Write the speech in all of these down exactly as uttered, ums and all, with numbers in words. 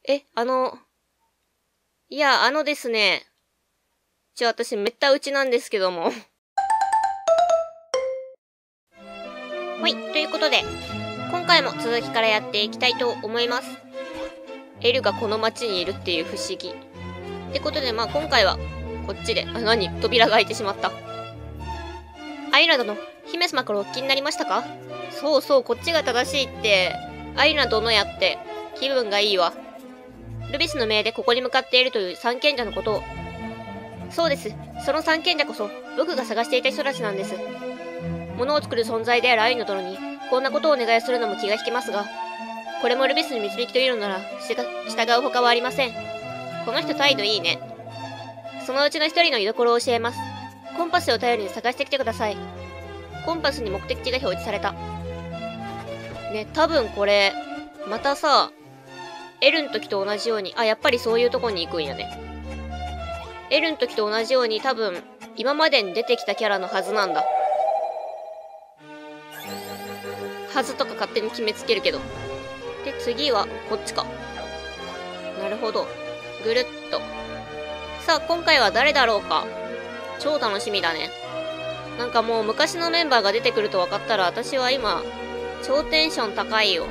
え、あの、いや、あのですね。ちょ、私めった打ちなんですけども。はい、ということで、今回も続きからやっていきたいと思います。エルがこの街にいるっていう不思議。ってことで、まあ今回は、こっちで、あ、何扉が開いてしまった。アイラ殿、姫様からお聞きになりましたか？そうそう、こっちが正しいって、アイラ殿やって、気分がいいわ。ルビスの命でここに向かっているという三賢者のことを。そうです。その三賢者こそ、僕が探していた人たちなんです。物を作る存在であるアイナ殿に、こんなことをお願いするのも気が引けますが、これもルビスに導きというのなら、従うほかはありません。この人態度いいね。そのうちの一人の居所を教えます。コンパスを頼りに探してきてください。コンパスに目的地が表示された。ね、多分これ、またさ、エルの時と同じように、あ、やっぱりそういうとこに行くんやね。エルの時と同じように多分、今までに出てきたキャラのはずなんだ。はずとか勝手に決めつけるけど。で、次は、こっちか。なるほど。ぐるっと。さあ、今回は誰だろうか。超楽しみだね。なんかもう昔のメンバーが出てくると分かったら、私は今、超テンション高いよ。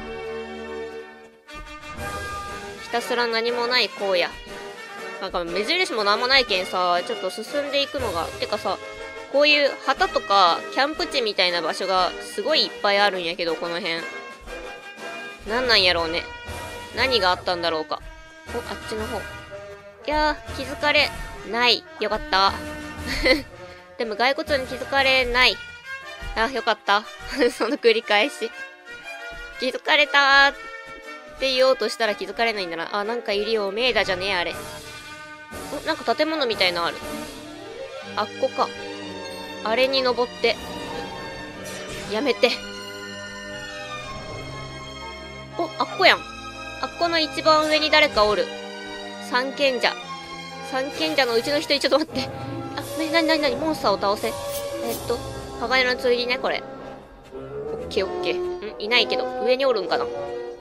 ひたすら何もない荒野。なんか目印も何もないけんさ、ちょっと進んでいくのが、てかさ、こういう旗とかキャンプ地みたいな場所がすごいいっぱいあるんやけど、この辺。なんなんやろうね。何があったんだろうか。お、あっちの方。いやー、気づかれない。よかった。でも骸骨に気づかれない。あ、よかった。その繰り返し。気づかれたーって言おうとしたら気づかれないんだな。あ、なんかいるよ。メイダじゃねえ、あれ。お、なんか建物みたいのある。あっこか。あれに登って。やめて。お、あっこやん。あっこの一番上に誰かおる。三賢者。三賢者のうちの一人、ちょっと待って。あ、なになになにモンスターを倒せ。えー、っと、鋼の剣ね、これ。オッケーオッケー。んいないけど、上におるんかな。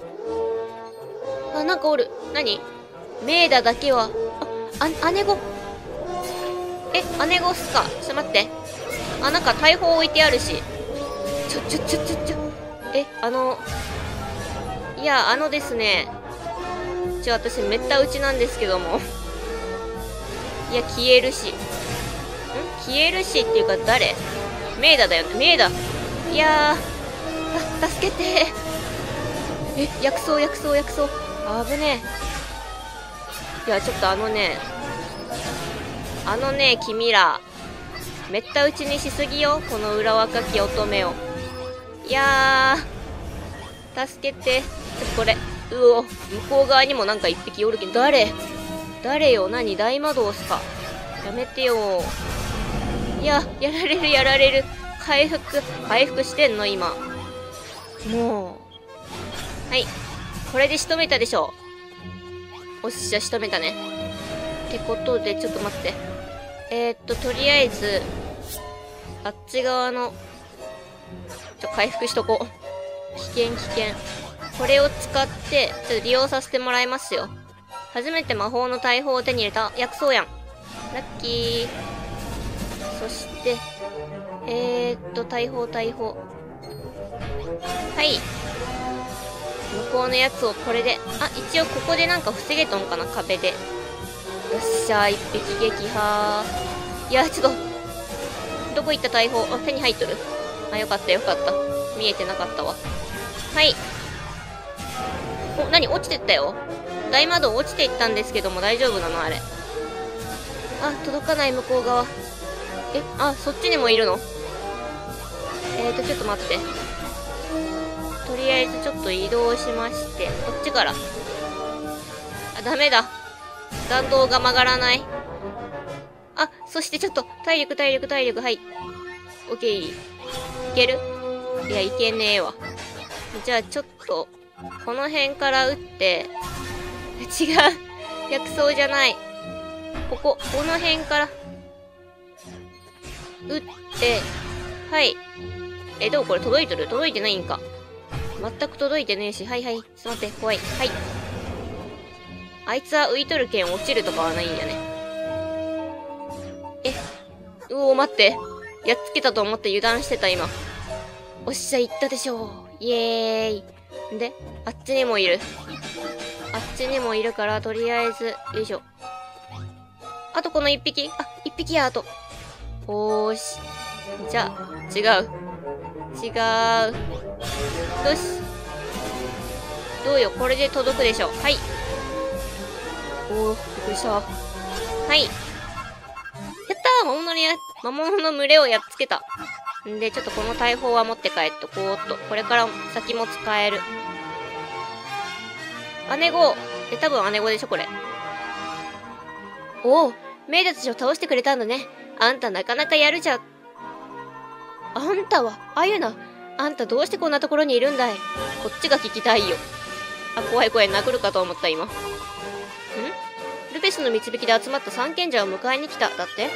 あ、なんかおる。なにメイダだけは、あ、あ、姉子。え、姉子っすか。ちょっと待って。あ、なんか大砲置いてあるし。ちょ、ちょ、ちょ、ちょ、ちょ。え、あの、いや、あのですね。ちょ、私めった打ちなんですけども。いや、消えるし。ん消えるしっていうか誰？メイダだよね。メイダ。いやー。あ、助けてー。え、薬草、薬草、薬草。あぶねえ。いや、ちょっとあのね。あのね、君ら。めった打ちにしすぎよ。この裏若き乙女を。いやー。助けて。ちょっとこれ。うお。向こう側にもなんか一匹おるけど、誰誰よ。何大魔導っすか。やめてよ。いや、やられるやられる。回復、回復してんの今。もう。はい。これで仕留めたでしょ。おっしゃ、仕留めたね。ってことで、ちょっと待って。えー、っと、とりあえず、あっち側の、ちょ、回復しとこう。危険、危険。これを使って、ちょっと利用させてもらいますよ。初めて魔法の大砲を手に入れた薬草やん。ラッキー。そして、えーっと、大砲、大砲。はい。向こうのやつをこれで。あ、一応ここでなんか防げとんかな、壁で。よっしゃー、一匹撃破。いや、ちょっと、どこ行った大砲。あ、手に入っとる。あ、よかったよかった。見えてなかったわ。はい。お、なに落ちてったよ。大魔導落ちていったんですけども大丈夫なのあれ。あ、届かない向こう側。え、あ、そっちにもいるの？えーと、ちょっと待って。とりあえずちょっと移動しまして、こっちから。あ、ダメだ。弾道が曲がらない。あ、そしてちょっと、体力体力体力、はい。オッケー。いける？いや、いけねえわ。じゃあちょっと、この辺から撃って、違う。薬草じゃない。ここ、この辺から、撃って、はい。え、どうこれ届いてる？届いてないんか。全く届いてねえし、はいはい。ちょっと待って、怖い。はい。 あいつは浮いとる剣落ちるとかはないんやね。え、うおー、待って。やっつけたと思って油断してた、今。おっしゃ、行ったでしょう。イエーイ。で、あっちにもいる。あっちにもいるから、とりあえず、よいしょ。あとこの一匹あ、一匹や、あと。おーし。じゃあ、違う。違う。よし。どうよ、これで届くでしょ。はい。おー、びっくりした。はい。やったー魔物のや、魔物の群れをやっつけた。んで、ちょっとこの大砲は持って帰っとこうっと。これから先も使える。姉子え、多分姉子でしょ、これ。おお、メイドたちを倒してくれたんだね。あんたなかなかやるじゃん。あんたは、あゆな。あんたどうしてこんなところにいるんだい。こっちが聞きたいよ。あ、怖い怖い、殴るかと思った、今。んルベスの導きで集まった三賢者を迎えに来た、だって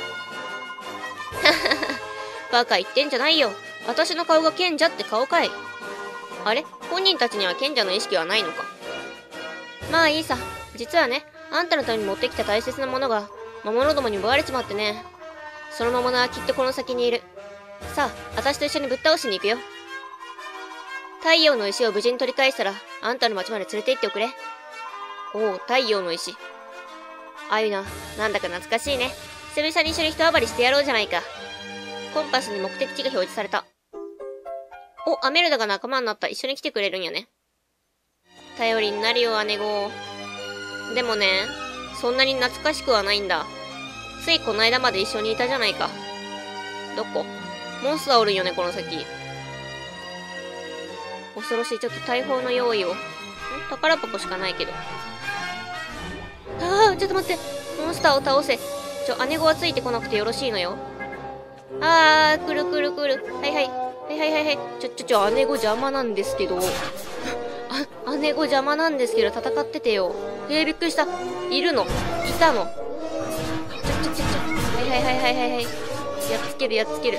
バカ言ってんじゃないよ。私の顔が賢者って顔かい。あれ本人たちには賢者の意識はないのか。まあいいさ。実はね、あんたのために持ってきた大切なものが、魔物どもに奪われちまってね。その魔物はきっとこの先にいる。さあ、私と一緒にぶっ倒しに行くよ。太陽の石を無事に取り返したら、あんたの町まで連れて行っておくれ。おお、太陽の石。あゆな、なんだか懐かしいね。久々に一緒に一暴りしてやろうじゃないか。コンパスに目的地が表示された。お、アメルダが仲間になった。一緒に来てくれるんやね。頼りになるよ、姉子。でもね、そんなに懐かしくはないんだ。ついこの間まで一緒にいたじゃないか。どこ？モンスターおるんよね、この先。恐ろしい。ちょっと大砲の用意を。ん？宝箱しかないけど。ああ、ちょっと待って。モンスターを倒せ。ちょ、姉子はついてこなくてよろしいのよ。あー、くるくるくる。はいはい。はいはいはいはい。ちょ、ちょ、ちょ、姉子邪魔なんですけど。あ、姉子邪魔なんですけど、戦っててよ。えー、びっくりした。いるの。いたの。ちょ、ちょ、ちょ、ちょ。はいはいはいはいはいはい。やっつけるやっつける。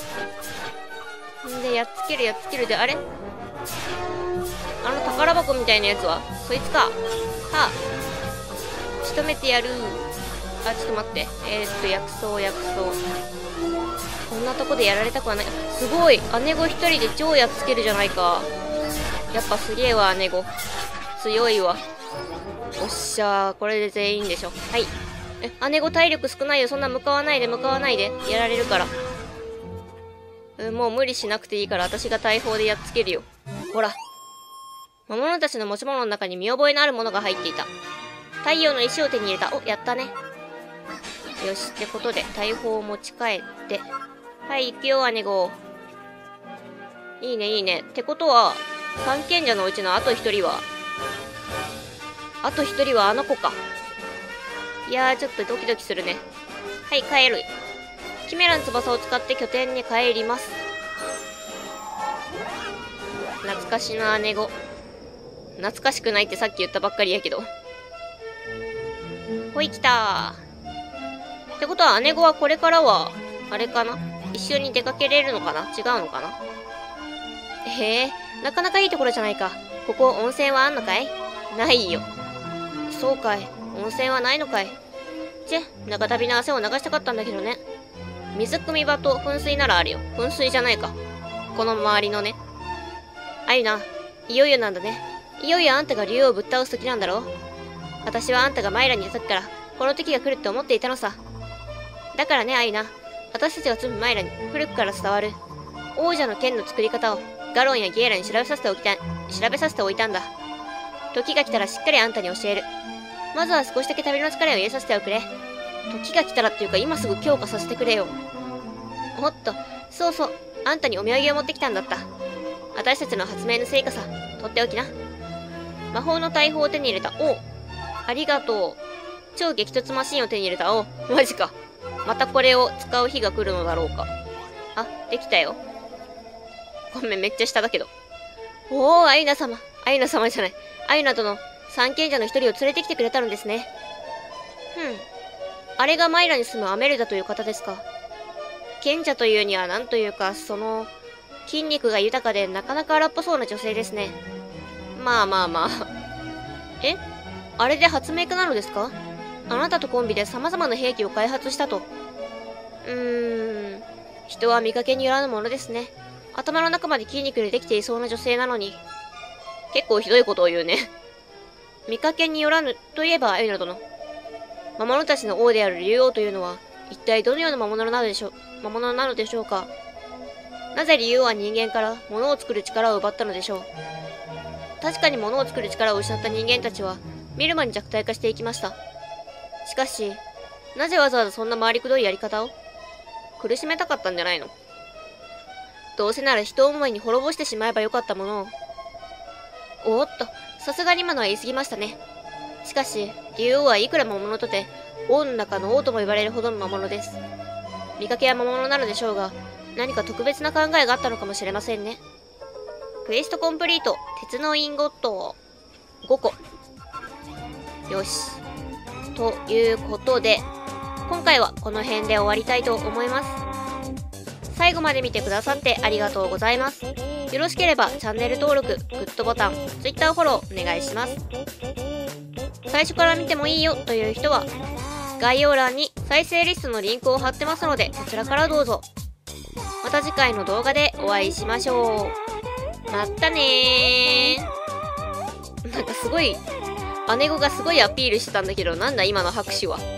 んで、やっつけるやっつけるで、あれあの宝箱みたいなやつはそいつか。はあ。仕留めてやる。あ、ちょっと待って。えー、っと、薬草、薬草。こんなとこでやられたくはない。すごい姉子一人で超やっつけるじゃないか。やっぱすげえわ、姉子。強いわ。おっしゃー。これで全員でしょ。はい。え、姉子体力少ないよ。そんな向かわないで、向かわないで。やられるから。え、もう無理しなくていいから、私が大砲でやっつけるよ。ほら。魔物たちの持ち物の中に見覚えのあるものが入っていた。太陽の石を手に入れた。お、やったね。よし、ってことで、大砲を持ち帰って。はい、行くよ、姉子。いいね、いいね。ってことは、三賢者のうちのあと一人は、あと一人はあの子か。いやー、ちょっとドキドキするね。はい、帰る。キメラの翼を使って拠点に帰ります。懐かしの姉子。懐かしくないってさっき言ったばっかりやけど。ほい、来たー。ってことは姉子はこれからは、あれかな？一緒に出かけれるのかな？違うのかな？へえ、なかなかいいところじゃないか。ここ温泉はあんのかい？ないよ。そうかい。温泉はないのかい。ちぇ、長旅の汗を流したかったんだけどね。水汲み場と噴水ならあるよ。噴水じゃないか。この周りのね。あゆな、いよいよなんだね。いよいよあんたが竜をぶっ倒す時なんだろう。私はあんたがマイラにいた時から、この時が来るって思っていたのさ。だからね、あゆな。私たちが住むマイラに古くから伝わる、王者の剣の作り方をガロンやゲイラに調べさせておきた、調べさせておいたんだ。時が来たらしっかりあんたに教える。まずは少しだけ旅の疲れを癒えさせておくれ。時が来たらっていうか今すぐ強化させてくれよ。おっと、そうそう、あんたにお土産を持ってきたんだった。私たちの発明の成果さ、とっておきな。魔法の大砲を手に入れた。おう、ありがとう。超激突マシンを手に入れた。おう、マジか。またこれを使う日が来るのだろうか。あ、できたよ。ごめん、めっちゃ下だけど。おー、アイナ様。アイナ様じゃない。アイナとの三賢者の一人を連れてきてくれたのですね。ふん。あれがマイラに住むアメルダという方ですか。賢者というには何というか、その、筋肉が豊かでなかなか荒っぽそうな女性ですね。まあまあまあ。え？ あれで発明家なのですか？あなたとコンビで様々な兵器を開発したと。うーん。人は見かけによらぬものですね。頭の中まで筋肉でできていそうな女性なのに。結構ひどいことを言うね。見かけによらぬといえば、エイナ殿。魔物たちの王である竜王というのは、一体どのような魔物なのでしょう、魔物なのでしょうか。なぜ竜王は人間から物を作る力を奪ったのでしょう。確かに物を作る力を失った人間たちは、見る間に弱体化していきました。しかし、なぜわざわざそんな回りくどいやり方を？苦しめたかったんじゃないの？どうせなら人を思いに滅ぼしてしまえばよかったものを。おーっと、さすがに今のは言い過ぎましたね。しかし、竜王はいくら魔物とて、王の中の王とも言われるほどの魔物です。見かけは魔物なのでしょうが、何か特別な考えがあったのかもしれませんね。クエストコンプリート、鉄のインゴットごこ。よし。ということで、今回はこの辺で終わりたいと思います。最後まで見てくださってありがとうございます。よろしければチャンネル登録、グッドボタン、Twitter フォローお願いします。最初から見てもいいよという人は、概要欄に再生リストのリンクを貼ってますので、そちらからどうぞ。また次回の動画でお会いしましょう。まったねー。なんかすごい、姉子がすごいアピールしてたんだけど、なんだ今の拍手は。